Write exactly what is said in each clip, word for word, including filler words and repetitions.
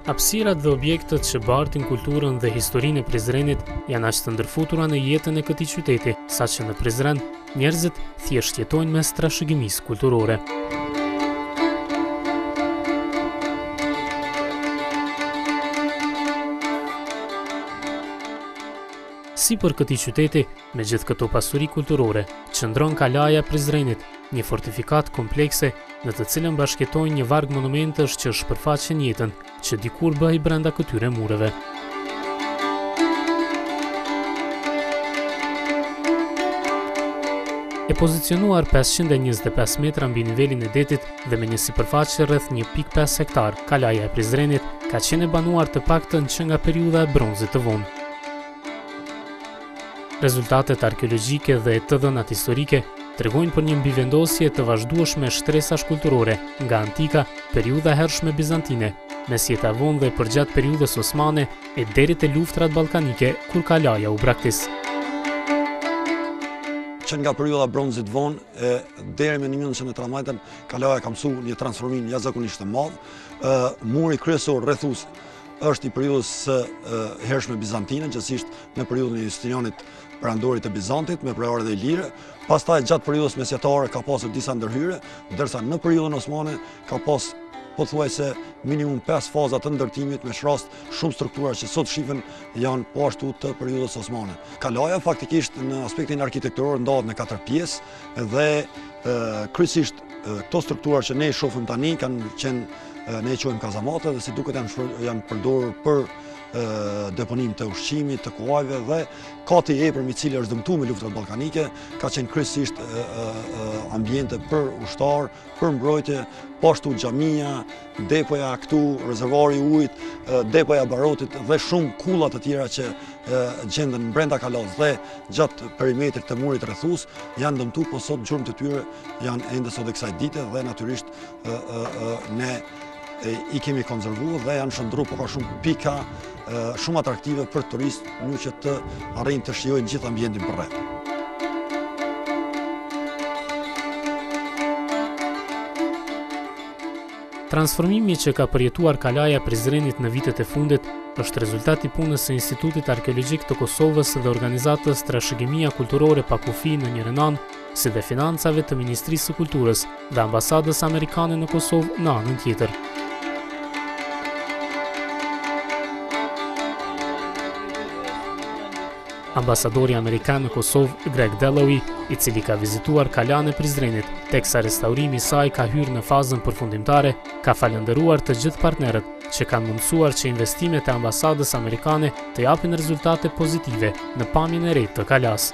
Hapësirat dhe objektet që bartin kulturën dhe historinë e Prizrenit janë aq të ndërfutura në jetën e këtij qyteti, saqë në Prizren njerëzit thjesht jetojnë mes trashëgimisë kulturore. Sipër këtij qyteti, me gjithë këto pasuri kulturore, qëndron Kalaja e Prizrenit, një fortifikat komplekse në të cilën bashkëtojnë një varg monumentesh që shpërfaqen jetën, që dikur bëhej brenda këtyre mureve. E pozicionuar pesëqind e njëzet e pesë metra mbi nivelin e detit dhe me një sipërfaqe rreth një pikë pesë hektar, Kalaja e Prizrenit ka qenë e banuar të paktën që nga periudha e bronzit të vonë. Rezultatet arkeologjike dhe të dhënat historike tregojnë për një mbivendosje të vazhdueshme shtresash kulturore nga antika, periudha e hershme bizantine, mes jeta vonë dhe përgjatë periudhës osmane e deri te luftrat ballkanike kur Kalaja u braktis. Që nga periudha bronzit vonë e deri me një mijë nëntëqind e tridhjetën, Kalaja ka mësuar një transformim jashtëzakonisht të madh. Muri kryesor rrethues është i periudhës së hershme bizantine, gjithsesi në periudhën e Justinianit perandorit të Bizantit me prerë dhe Ilire. Pastaj gjatë periudhës mesjetare ka pasur disa ndërhyrje, ndërsa në periudhën osmane ka pas pothuajse minimum pesë faza të ndërtimit, me shrast shumë struktura që sot shihen janë po ashtu të periudhës osmane. Kalaja faktikisht në aspektin arkitektoror ndahet në katër pjesë dhe kryesisht këto struktura që ne shohim tani kanë qenë ne e quajmë kazamate dhe si duket janë janë përdorur për deponim të ushqimit, të kuajve dhe kati i epërm i cili është dëmtuar me luftrat ballkanike ka qenë kryesisht ambiente për ushtar, për mbrojtje, po ashtu xhamia, depoja këtu, rezervuari i ujit, depoja e barotit dhe shumë kulla të tjera që gjenden brenda Kalaz dhe gjatë perimetrit të murit rrethues janë dëmtuar, po sot gjurmët e tyre janë ende sot e kësaj dite dhe natyrisht ne i kemi konservuar dhe janë shndruar, po ka shumë pika shumë atraktive për turistë, një që të arrijnë të shijojnë gjithë ambientin përreth. Transformimi që ka përjetuar Kalaja e Prizrenit në vitet e fundit është rezultat i punës së Institutit Arkeologjik të Kosovës dhe organizatës Trashëgimia Kulturore pa kufi në njërin anë, si dhe financave të Ministrisë së Kulturës dhe Ambasadës Amerikane në Kosovë në anën tjetër. Ambasadori Amerikan në Kosovë, Greg Dalloway, i cili ka vizituar Kalanë e Prizrenit, teksa restaurimi i saj ka hyrë në fazën përfundimtare, ka falendëruar të gjithë partnerët që kanë mundësuar që investimet e ambasadës amerikane të japin rezultate pozitive në pamjen e re të Kalas.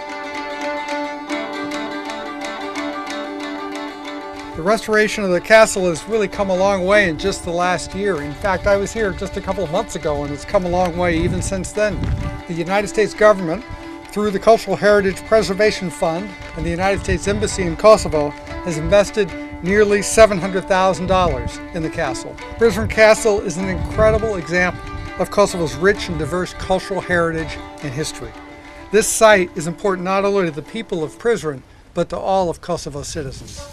The restoration of the castle has really come a long way in just the last year. In fact, I was here just a couple of months ago and it's come a long way even since then. The United States government, through the Cultural Heritage Preservation Fund and the United States Embassy in Kosovo, has invested nearly seven hundred thousand dollars in the castle. Prizren Castle is an incredible example of Kosovo's rich and diverse cultural heritage and history. This site is important not only to the people of Prizren, but to all of Kosovo's citizens.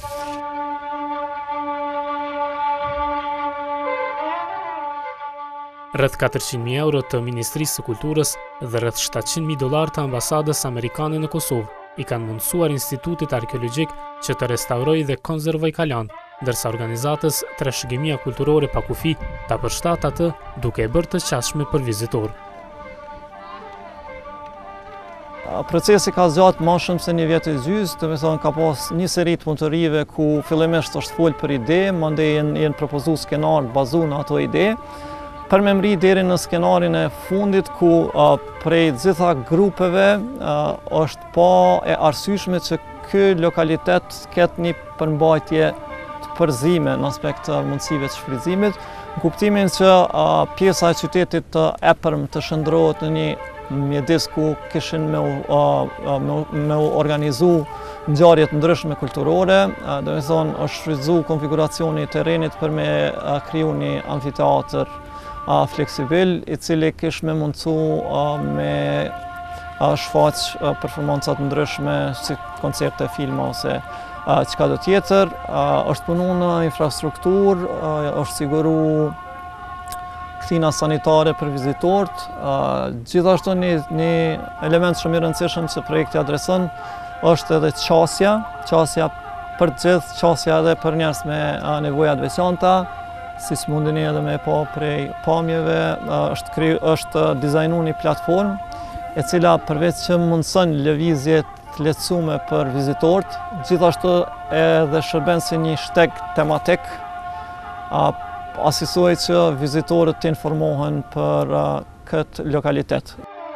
Rreth katërqind mijë euro të Ministrisë së Kulturës dhe rreth shtatëqind mijë dollar të Ambasadës Amerikane në Kosovë i kanë mundësuar Institutit Arkeologjik që të restaurojë dhe konservojë Kalan, ndërsa organizatës Trashëgimia Kulturore pa kufi ta përshtat atë duke e bërë të qasshme për vizitor. Procesi ka zgjatë më shumë se një vjet e gjys, do të thonë ka pas një seri të punëtorive ku fillimisht është folë për ide, mandej janë janë propozuar skenar bazuar në ato ide. Për me mri deri në skenarin e fundit ku uh, prej gjitha grupeve uh, është pa e arsyeshme që ky lokalitet ketë një përmbajtje të përzime në aspekt të mundësive të shfrytëzimit, në kuptimin që uh, pjesa e qytetit të epërm të shndrohet në një mjedis ku kishin me, uh, me, me organizu ngjarje të ndryshme kulturore, uh, do të thonë është shfrytëzuar konfiguracioni i terrenit për me uh, kriju një amfiteatër uh, fleksibil, i cili kish me mundësu uh, me uh, shfaq uh, performancat ndryshme si koncerte, filma ose uh, çka do tjetër. Uh, është punu në infrastrukturë, uh, është siguru kthina sanitare për vizitorët. Gjithashtu një, një element shumë i rëndësishëm që projekti adreson është edhe qasja, qasja për të gjithë, qasja edhe për njerëz me nevoja të veçanta, siç mundeni edhe me pa prej pamjeve, është kry, është dizajnuar një platformë e cila përveç që mundson lëvizje të lehtësuar për vizitorët, gjithashtu edhe shërben si një shteg tematik, asisoj që vizitorët të informohen për këtë lokalitet.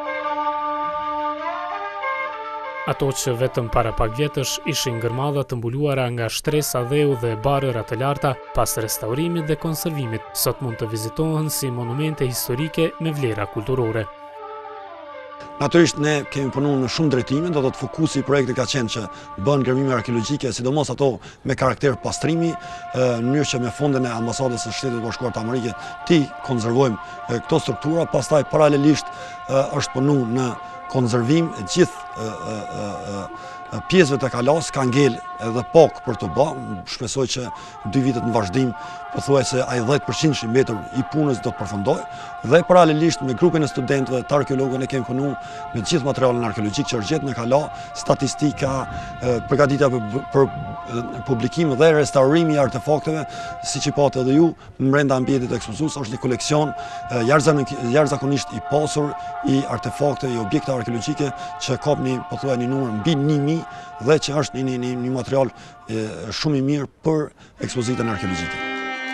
Ato që vetëm para pak vjetësh ishin ngërmadha të mbuluara nga shtresa dheu dhe barëra të larta, pas restaurimit dhe konservimit, sot mund të vizitohen si monumente historike me vlera kulturore. Natyrisht ne kemi punuar në shumë drejtime, do të të fokusi i projektit ka qenë që bën ngërmime arkeologjike, sidomos ato me karakter pastrimi, në mënyrë që me fondin e ambasadës së Shtetit Bashkuar të Amerikës ti konservojmë këto struktura, pastaj paralelisht është punuar në konservim e gjithë pjesëve të kalas, ka ngel edhe pak për të bë, shpresoj që dy vitet në vazhdim pothuajse ai dhjetë përqind i mbetur i punës do të përfundoj, dhe paralelisht me grupin e studentëve të arkeologëve ne kemi punuar me gjithë materialin arkeologjik që është gjetur në kala, statistika, përgatitja për, për publikim dhe restaurimi i artefakteve, siç i pati edhe ju, brenda ambientit ekspozues është një koleksion jashtëzakonisht i pasur i artefakte, i objekte arkeologjike që ka një pothuaj një numër mbi një mijë dhe që është një, një, një material e, shumë i mirë për ekspozitën arkeologjike.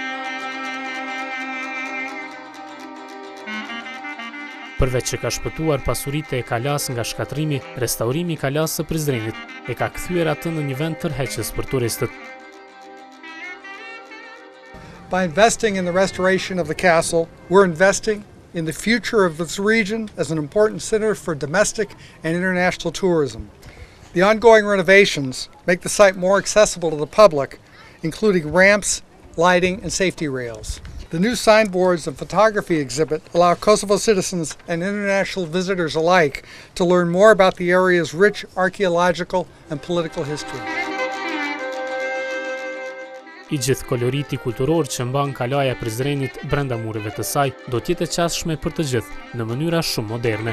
Përveç që ka shpëtuar pasuritë e kalas nga shkatrimi, restaurimi i kalas së Prizrenit e ka kthyer atë në një vend tërheqës për turistët. By investing in the restoration of the castle, we're investing in the future of this region as an important center for domestic and international tourism. The ongoing renovations make the site more accessible to the public, including ramps, lighting, and safety rails. The new signboards and photography exhibit allow Kosovo citizens and international visitors alike to learn more about the area's rich archaeological and political history. I gjithë koloriti kulturor që mban kalaja e Prizrenit brenda mureve të saj do të jetë e qasshme për të gjithë në mënyra shumë moderne.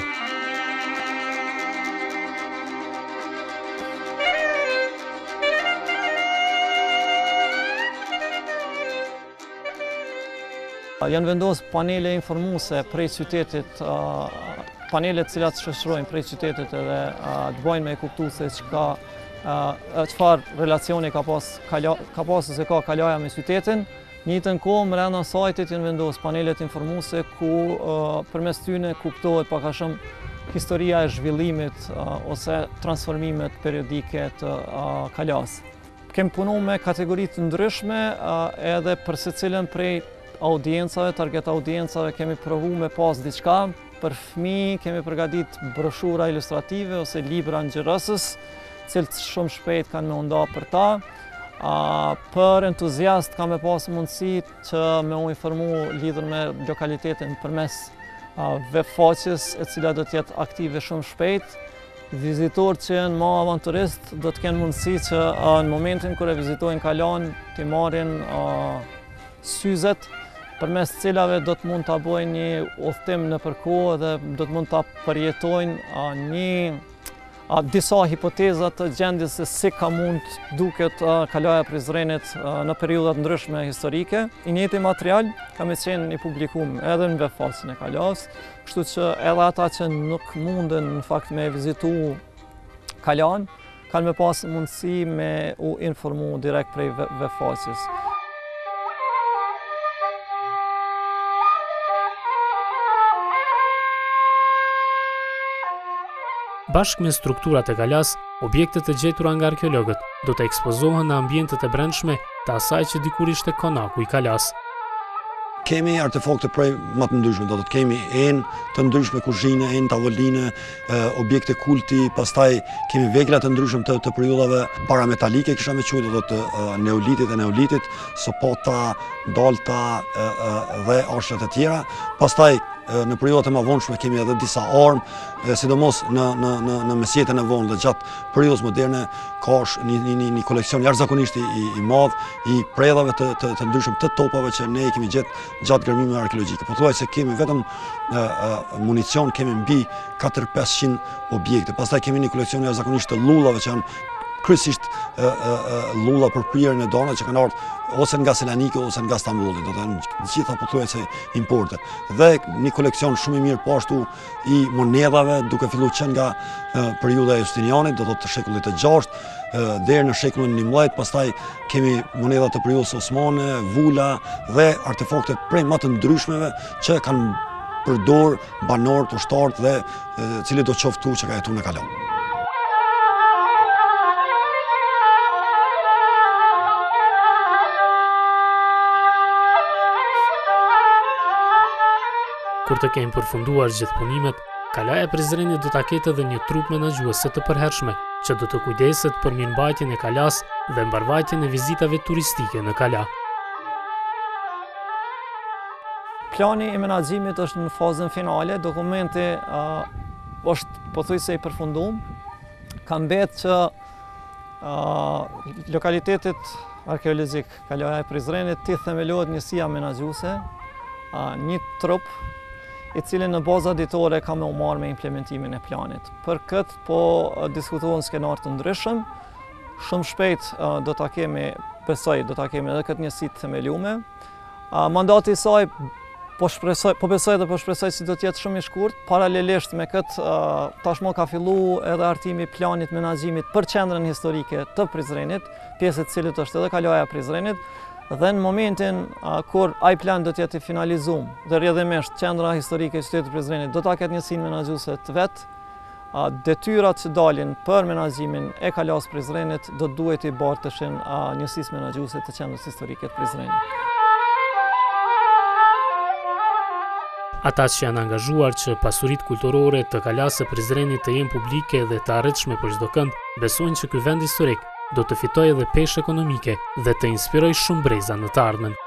Janë vendosur panele informuese prej qytetit, panele të cilat shoqërojnë prej qytetit edhe të bojnë me kuptu se çka çfarë relacioni ka pas ka pasur se ka kalaja me qytetin. Në njëjtën kohë brenda sajtit janë vendosur panelet informuese ku përmes tyre kuptohet pak a shumë historia e zhvillimit ose transformimet periodike të kalas. Kem punuar me kategori të ndryshme edhe për secilën prej audiencave, target audiencave kemi provu me pas diçka. Për fëmijë kemi përgatit broshura ilustrative ose libra ngjyrosës, cilët shumë shpejt kanë me nda për ta. A, për entuziast ka me pas mundësi që me u informu lidhur me lokalitetin përmes web faqes e cila do të jetë aktive shumë shpejt. Vizitorët që janë më avanturist do të kenë mundësi që a, në momentin kur e vizitojnë kalan të marrin a, syzet përmes cilave do të mund të bëjnë një udhëtim në përkohë dhe do të mund të përjetojnë një a, disa hipotezat të gjendjes se si ka mund duket a, kalaja e Prizrenit a, në periudhat ndryshme historike. I njëjti material ka me qenë një publikum edhe në web faqen e kalas, kështu që edhe ata që nuk munden në fakt me vizitu kalan, kanë me pas mundësi me u informu direkt prej web faqes. Bashkë me strukturat e kalas, objektet e gjetura nga arkeologët do të ekspozohen në ambientet e brendshme të asaj që dikur ishte konaku i kalas. Kemi artefakte prej më të ndryshme, do të kemi enë të ndryshme kuzhine, enë tavoline, objekte kulti, pastaj kemi vegla të ndryshme të, të periudhave parametalike, kisha me quajtur do të neolitit e neolitit, sopota, dalta dhe ashtet e tjera. Pastaj në periodat e më vonshme kemi edhe disa armë, sidomos në në në në mesjetën e vonë dhe gjatë periudhës moderne ka një një një koleksion jashtëzakonisht i i madh i predhave të të, të ndryshëm të topave që ne i kemi gjetë gjatë gërmimeve arkeologjike. Pothuajse kemi vetëm e, e, municion, kemi mbi katër pesëqind objekte. Pastaj kemi një koleksion jashtëzakonisht të lullave që janë kryesisht lulla për prirjen e donave që kanë ardhur ose nga Selanikë ose nga Stambolli, do të thënë të gjitha pothuajse importe. Dhe një koleksion shumë i mirë po ashtu i monedhave, duke filluar që nga periudha e Justinianit, do të thotë të shekullit të gjashtë deri në shekullin e njëmbëdhjetë, pastaj kemi monedha të periudhës osmane, vula dhe artefakte prej më të ndryshmeve që kanë përdor banorët, ushtarët dhe cili do qoftu që ka jetuar në Kalan. Kur të kemi përfunduar gjithë punimet, Kalaja e Prizrenit do ta ketë edhe një trup menaxhuese të përhershme, që do të kujdeset për mirëmbajtjen e kalas dhe mbarvajtjen e vizitave turistike në Kala. Plani i menaxhimit është në fazën finale, dokumenti uh, është pothuajse i përfunduar. Ka mbetë që uh, lokalitetit arkeologjik Kalaja e Prizrenit të themelohet njësia menaxhuese, uh, një trup i cili në baza ditore ka me u marrë me implementimin e planit. Për këtë po diskutohen skenar të ndryshëm, shumë shpejt do ta kemi, besoj, do ta kemi edhe këtë njësi të themeluar. Mandati i saj po shpresoj, po besoj dhe po shpresoj si do të jetë shumë i shkurt. Paralelisht me këtë tashmë ka filluar edhe artimi i planit menaxhimit për qendrën historike të Prizrenit, pjesë e cilit është edhe Kalaja e Prizrenit. Dhe në momentin uh, kur ai plan do të jetë i finalizuar dhe rrjedhimisht qendra historike e qytetit të Prizrenit do ta ketë njësinë menaxhuese të vet, uh, detyrat që dalin për menaxhimin e Kalas Prizrenit do duhet i barteshin uh, njësisë menaxhuese të qendrës historike të Prizrenit. Ata që janë angazhuar që pasuritë kulturore të Kalas së Prizrenit të jenë publike dhe të arritshme për çdo kënd, besojnë që ky vend historik do të fitoj edhe peshë ekonomike dhe të inspiroj shumë breza në të ardhmen.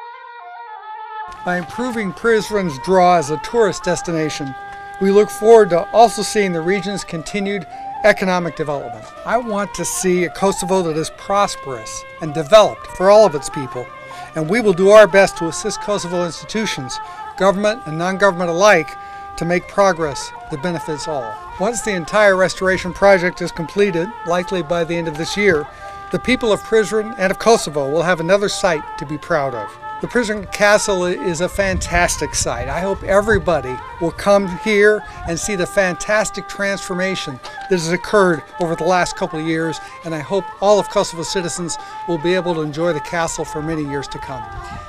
By improving Prizren's draw as a tourist destination, we look forward to also seeing the region's continued economic development. I want to see a Kosovo that is prosperous and developed for all of its people, and we will do our best to assist Kosovo institutions, government and non-government alike, to make progress that benefits all. Once the entire restoration project is completed, likely by the end of this year, the people of Prizren and of Kosovo will have another site to be proud of. The Prizren Castle is a fantastic site. I hope everybody will come here and see the fantastic transformation that has occurred over the last couple of years, and I hope all of Kosovo's citizens will be able to enjoy the castle for many years to come.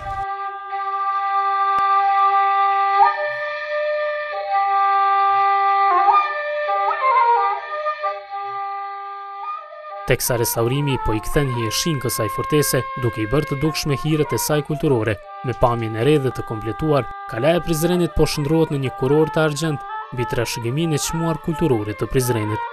Teksa restaurimi po i kthen hijeshin kësaj fortese, duke i bërë të dukshme hiret e saj kulturore. Me pamjen e re dhe të kompletuar, Kalaja e Prizrenit po shndrohet në një kurort të argjend mbi trashëgiminë e çmuar kulturore të Prizrenit.